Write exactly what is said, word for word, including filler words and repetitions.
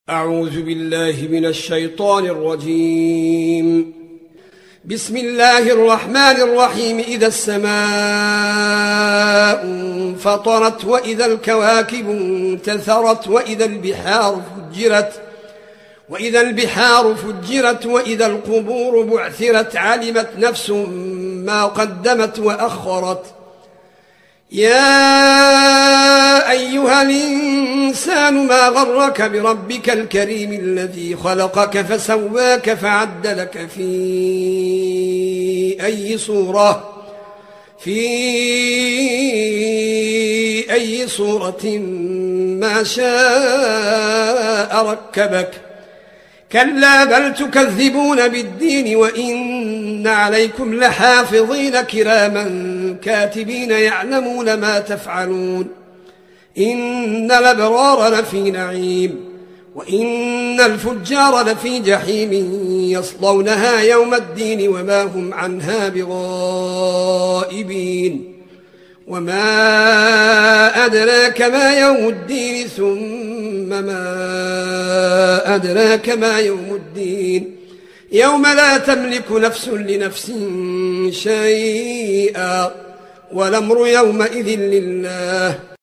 أعوذ بالله من الشيطان الرجيم. بسم الله الرحمن الرحيم. إذا السماء انفطرت وإذا الكواكب انتثرت وإذا البحار فجرت وإذا البحار فجرت وإذا القبور بعثرت علمت نفس ما قدمت وأخرت. يا أيها الإنسان ما غرك بربك الكريم الذي خلقك فسواك فعدلك في أي صورة في أي صورة ما شاء ركبك. كلا بل تكذبون بالدين وإن عليكم لحافظين كراما كاتبين يعلمون ما تفعلون. إن الأبرار لفي نعيم وإن الفجار لفي جحيم يصلونها يوم الدين وما هم عنها بغائبين. وما أدراك ما يوم الدين ثم ما أدراك ما يوم الدين يوم لا تملك نفس لنفس شيئا والأمر يومئذ لله.